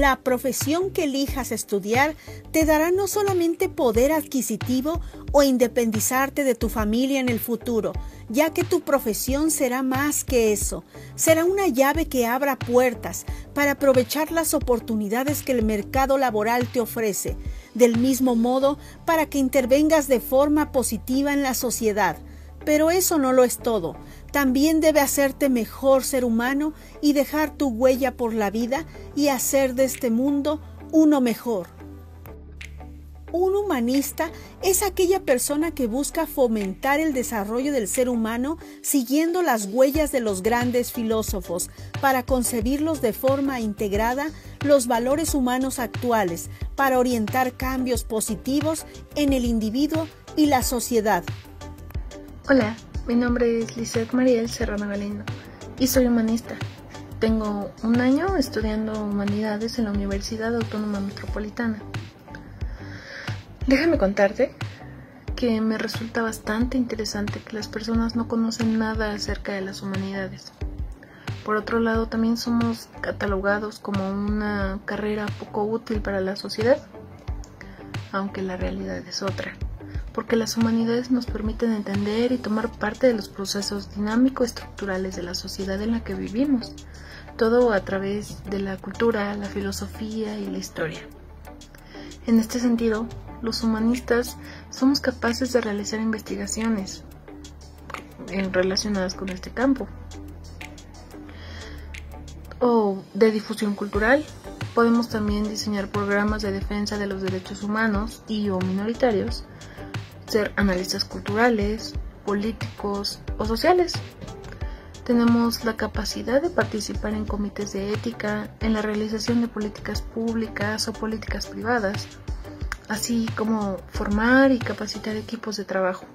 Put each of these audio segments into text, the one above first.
La profesión que elijas estudiar te dará no solamente poder adquisitivo o independizarte de tu familia en el futuro, ya que tu profesión será más que eso. Será una llave que abra puertas para aprovechar las oportunidades que el mercado laboral te ofrece. Del mismo modo, para que intervengas de forma positiva en la sociedad. Pero eso no lo es todo. También debe hacerte mejor ser humano y dejar tu huella por la vida y hacer de este mundo uno mejor. Un humanista es aquella persona que busca fomentar el desarrollo del ser humano siguiendo las huellas de los grandes filósofos para concebirlos de forma integrada los valores humanos actuales, para orientar cambios positivos en el individuo y la sociedad. Hola, mi nombre es Lizeth Mariel Serrano Galindo y soy humanista. Tengo un año estudiando humanidades en la Universidad Autónoma Metropolitana. Déjame contarte que me resulta bastante interesante que las personas no conocen nada acerca de las humanidades. Por otro lado, también somos catalogados como una carrera poco útil para la sociedad, aunque la realidad es otra. Porque las humanidades nos permiten entender y tomar parte de los procesos dinámico-estructurales de la sociedad en la que vivimos, todo a través de la cultura, la filosofía y la historia. En este sentido, los humanistas somos capaces de realizar investigaciones relacionadas con este campo, o de difusión cultural. Podemos también diseñar programas de defensa de los derechos humanos y o minoritarios, ser analistas culturales, políticos o sociales. Tenemos la capacidad de participar en comités de ética, en la realización de políticas públicas o políticas privadas, así como formar y capacitar equipos de trabajo.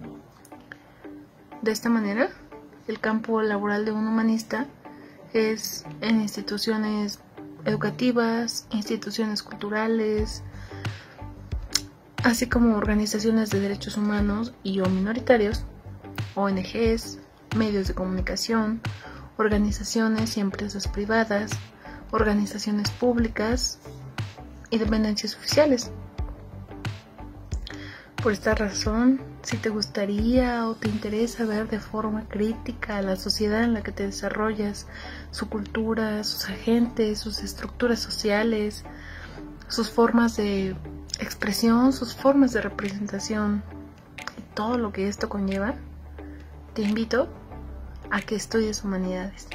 De esta manera, el campo laboral de un humanista es en instituciones educativas, instituciones culturales, así como organizaciones de derechos humanos y o minoritarios, ONGs, medios de comunicación, organizaciones y empresas privadas, organizaciones públicas y dependencias oficiales. Por esta razón, si te gustaría o te interesa ver de forma crítica a la sociedad en la que te desarrollas, su cultura, sus agentes, sus estructuras sociales, sus formas de expresión, sus formas de representación y todo lo que esto conlleva, te invito a que estudies humanidades.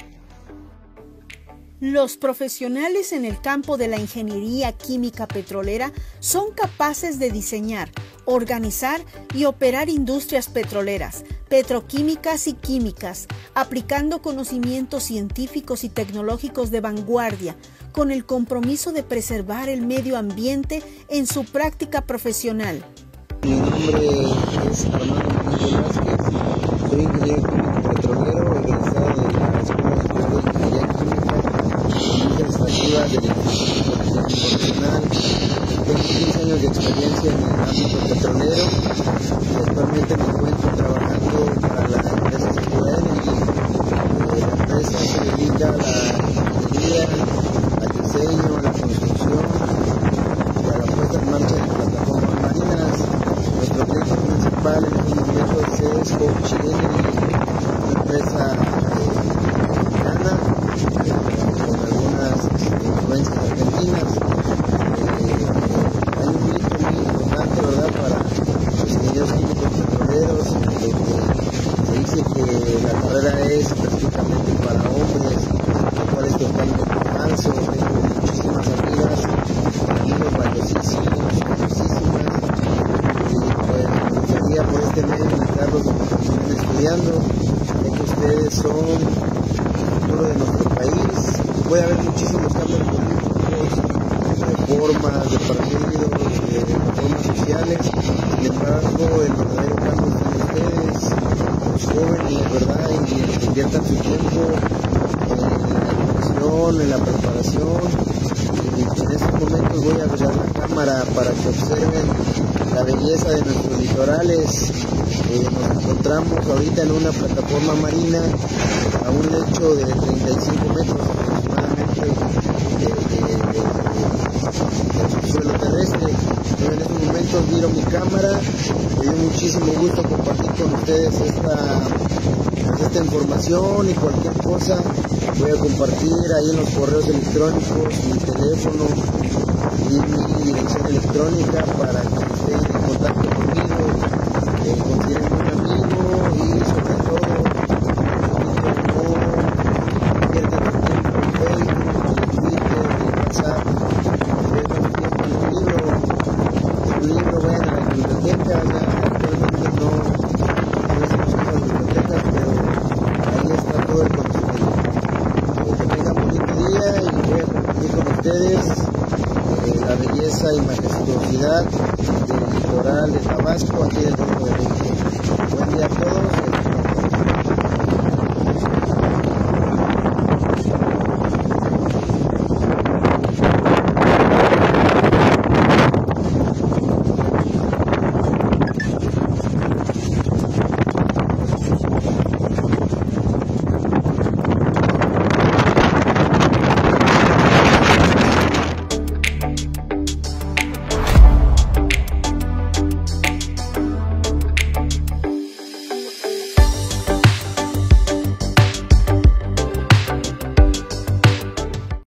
Los profesionales en el campo de la ingeniería química petrolera son capaces de diseñar, organizar y operar industrias petroleras, petroquímicas y químicas, aplicando conocimientos científicos y tecnológicos de vanguardia, con el compromiso de preservar el medio ambiente en su práctica profesional. Mi nombre es Armando Vázquez, soy ingeniero químico petrolero, egresado de la Escuela Superior de Ingeniería Química, administrativa del Instituto Profesional. Tengo 15 años de experiencia en el ámbito petrolero y actualmente me encuentro trabajando para la empresa Secura Energy. La empresa se dedica a la ingeniería, al diseño, a la construcción y a la puesta en marcha de plataformas marinas. Nuestro cliente principal en estos momentos es Coach Energy, una empresa mexicana con algunas influencias argentinas. Hay un grito muy importante, ¿verdad?, para los ingenieros químicos petroleros, se dice que la carrera es prácticamente para hombres, lo cual es totalmente falso. Tengo muchísimas amigas, amigos valiosísimos, y pues me gustaría por este medio invitarlos a que continúen estudiando, ya que ustedes son el futuro de nuestro país. Puede haber muchísimos cambios políticos, reformas de partidos, reformas sociales. Sin embargo, el verdadero cambio está en ustedes, los jóvenes, ¿verdad? Y inviertan su tiempo en la educación, en la preparación. Y en estos momentos voy a abrir la cámara para que observen la belleza de nuestros litorales. Nos encontramos ahorita en una plataforma marina a un lecho de 35 metros aproximadamente de suelo terrestre. Yo en estos momentos miro mi cámara, me dio muchísimo gusto compartir con ustedes esta información, y cualquier cosa voy a compartir ahí en los correos electrónicos, mi teléfono y mi dirección electrónica para que estén en contacto conmigo, consideren un amigo, y sobre todo no pierdan su tiempo en Facebook, en Twitter, en WhatsApp, pierdan su tiempo en un libro, vayan a la biblioteca. Ya actualmente no hacemos esas bibliotecas, pero ahí está todo el conocimiento. Que tengan bonito día, y voy a compartir con ustedes la belleza y majestuosidad del litoral de Tabasco, aquí del Golfo de México. Buen día a todos.